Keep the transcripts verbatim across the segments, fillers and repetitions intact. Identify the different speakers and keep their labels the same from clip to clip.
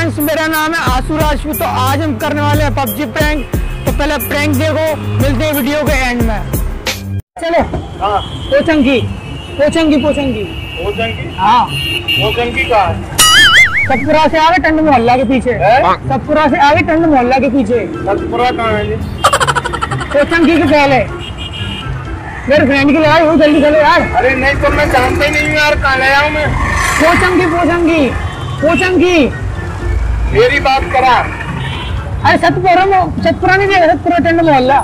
Speaker 1: Friends, मेरा नाम है आशु राजपूत। तो आज हम करने वाले हैं पबजी प्रैंक। तो पहले प्रैंक देखो, मिलते हैं वीडियो के एंड में। चलो।
Speaker 2: हाँ।
Speaker 1: पोचंकी पोचंकी पोचंकी
Speaker 2: पोचंकी
Speaker 1: हाँ।
Speaker 2: पोचंकी कहाँ है?
Speaker 1: सतपुरा से आगे टंड मोहल्ला के पीछे। सतपुरा से आगे टंड मोहल्ला के पीछे।
Speaker 2: सतपुरा कहाँ है?
Speaker 1: पोचंकी के पहले। मेरे फ्रेंड की लड़ाई हो, जल्दी चलो यार।
Speaker 2: अरे नहीं तो मैं जानता ही नहीं हूँ यार, कहाँ ले आऊँ मैं?
Speaker 1: पोचंकी पोचंकी पोचंकी
Speaker 2: मेरी बात करा।
Speaker 1: अरे सतपुरा में, सतपुरा नहीं देखा, सतपुरा टंड मोहल्ला।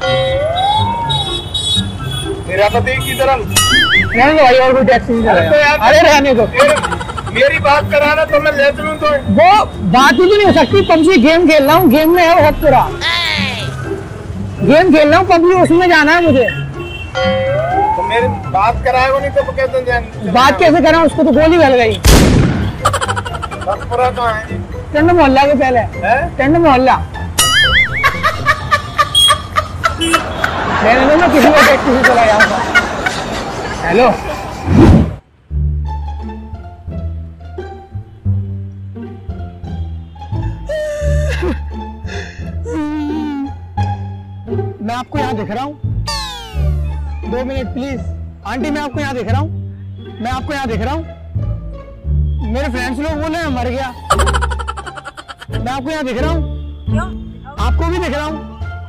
Speaker 2: मेरा पति की तरफ
Speaker 1: रहने दो भाई, और कोई टैक्सी नहीं चलेगा।
Speaker 2: तो यार,
Speaker 1: अरे रहने दो।
Speaker 2: मेरी बात कराना तो मैं ले चलूँ तो
Speaker 1: वो बात ही नहीं हो सकती। पबजी गेम खेल रहा हूँ, गेम में है वो सतपुरा। गेम खेल रहा हूँ पबजी, उसमें जाना है मुझे।
Speaker 2: तो मेरी बात कराए वो नहीं तो कहते जान।
Speaker 1: बात कैसे करा, उसको तो गोली लग गई।
Speaker 2: सतपुरा कहाँ है?
Speaker 1: टंड मोहल्ला के पहले। टंड मोहल्ला। मैंने मैं किसी को टैक्सी से चला जाऊंगा। हेलो। मैं आपको यहाँ दिख रहा हूँ, दो मिनट प्लीज। आंटी मैं आपको यहाँ दिख रहा हूँ, मैं आपको यहाँ दिख रहा हूँ। मेरे फ्रेंड्स लोग बोले मैं मर गया। मैं आपको यहाँ दिख रहा हूँ, आपको भी दिख रहा हूँ।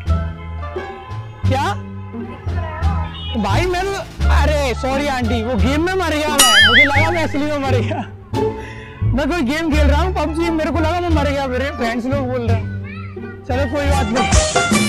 Speaker 1: क्या भाई मैं तो, अरे सॉरी आंटी, वो गेम में मर गया मैं, मुझे लगा मैं असली में मर गया। मैं कोई गेम खेल रहा हूँ पबजी, मेरे को लगा मैं मर गया। मेरे फ्रेंड्स लोग बोल रहे हैं। चलो कोई बात नहीं।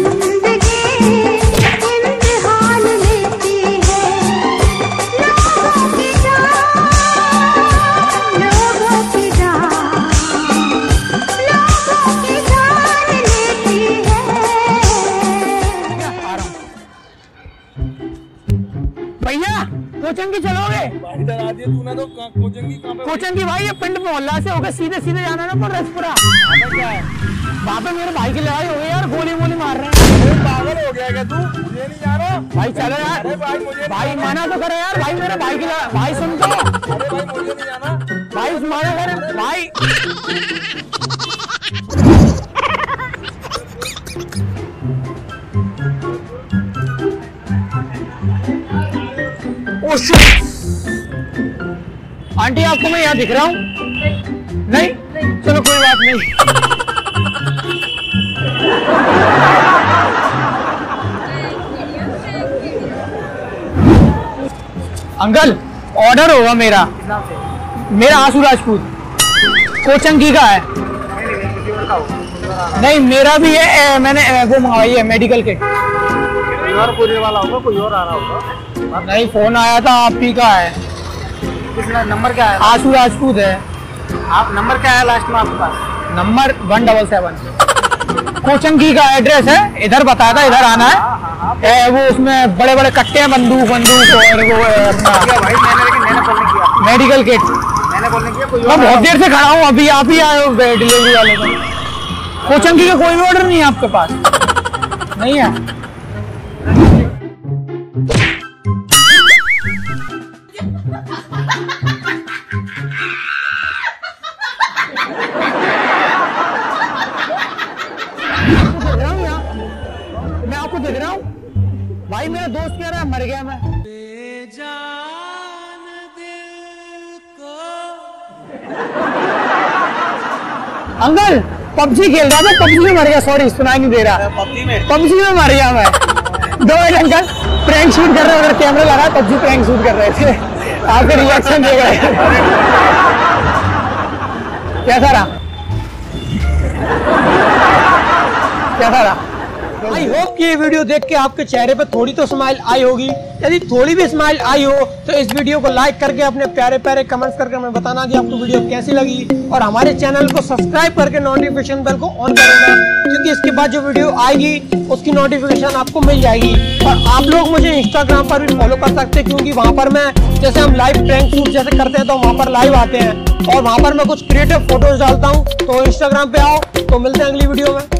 Speaker 1: भैया कोचंगी चलोगे?
Speaker 2: भाई डरा दिया तूने तो। कोचंगी कहाँ पे?
Speaker 1: कोचंगी भाई ये पिंड मोहल्ला से होकर सीधे सीधे जाना ना पर रसपुरा।
Speaker 2: क्या है?
Speaker 1: वहाँ पे मेरे भाई की लड़ाई हो गई यार, गोली गोली मार रहे हैं।
Speaker 2: पागल हो गया क्या तू? मुझे नहीं जा रहा
Speaker 1: भाई। चलो यार।
Speaker 2: अरे भाई मुझे
Speaker 1: भाई माना तो करे यार, भाई मेरे भाई की लड़ाई। भाई सुन तो।
Speaker 2: अरे भाई मुझे नहीं जाना
Speaker 1: भाई माना करे भाई। आंटी आपको मैं यहाँ दिख रहा हूँ? नहीं, चलो कोई बात नहीं। अंकल ऑर्डर होगा मेरा। मेरा आशु राजपूत। कोचंगी का है। नहीं मेरा भी है, मैंने वो मंगवाई है मेडिकल किट।
Speaker 2: और कोई वाला होगा, कोई और आ रहा होगा।
Speaker 1: नहीं फोन आया था, आप ही का है।
Speaker 2: कितना नंबर क्या है?
Speaker 1: आशु राजपूत है।
Speaker 2: आप नंबर क्या है लास्ट में आपके पास?
Speaker 1: Number one double seven. कोचंगी का एड्रेस है, इधर बताया था, इधर आना है। ए, वो उसमें बड़े बड़े कट्टे हैं, बंदूक बंदूक और वो अपना
Speaker 2: भाई मैंने लेकिन मैंने कॉल नहीं किया।
Speaker 1: Medical kit.
Speaker 2: मैंने कॉल नहीं किया। कोई
Speaker 1: मैं बहुत देर से खड़ा हूँ, अभी आप ही आए हो डिलीवरी वाले को। कोचंगी का कोई ऑर्डर नहीं है आपके पास? नहीं है? मैं आपको देख रहा हूँ भाई, मेरा दोस्त कह रहा है मर गया मैं। बेजान दिल को। अंकल पबजी खेल रहा था, पबजी में मर गया। सॉरी सुनाई नहीं दे रहा।
Speaker 2: पबजी में
Speaker 1: पबजी में मर गया मैं। दो मिनट अंकल, प्रैंक शूट कर रहे हैं, अगर कैमरा लगा पबजी प्रैंक शूट कर रहे थे। आपके रिएक्शन दे रहे। कैसा रहा? कैसा रहा? आई होप कि ये वीडियो देख के आपके चेहरे पे थोड़ी तो स्माइल आई होगी। यदि थोड़ी भी स्माइल आई हो तो इस वीडियो को लाइक करके अपने प्यारे प्यारे कमेंट्स करके हमें बताना कि आपको वीडियो कैसी लगी, और हमारे चैनल को सब्सक्राइब करके नोटिफिकेशन बेल को ऑन कर देना, क्योंकि इसके बाद जो वीडियो आएगी उसकी नोटिफिकेशन आपको मिल जाएगी। और आप लोग मुझे इंस्टाग्राम पर भी फॉलो कर सकते हैं, क्योंकि वहाँ पर मैं जैसे हम लाइव प्रैंक शूट जैसे करते हैं तो वहाँ पर लाइव आते हैं, और वहाँ पर मैं कुछ क्रिएटिव फोटोज डालता हूँ। तो इंस्टाग्राम पे आओ। तो मिलते हैं अगली वीडियो में।